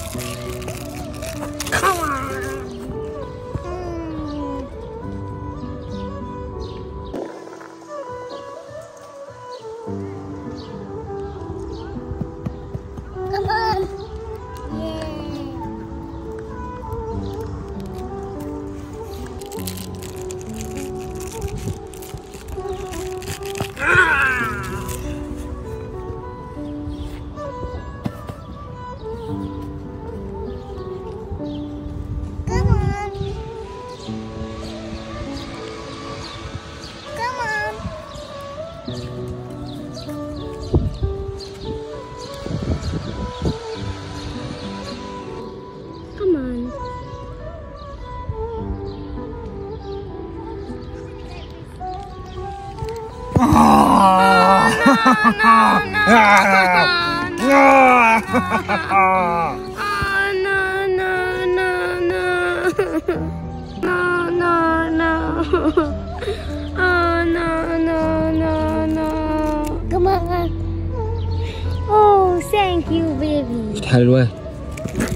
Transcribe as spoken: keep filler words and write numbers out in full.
Come on. Come on. Oh, no, no, no, no, no, no, no, no, no, oh, no, no, no, no. Come on. Oh, thank you, baby. تعال وين؟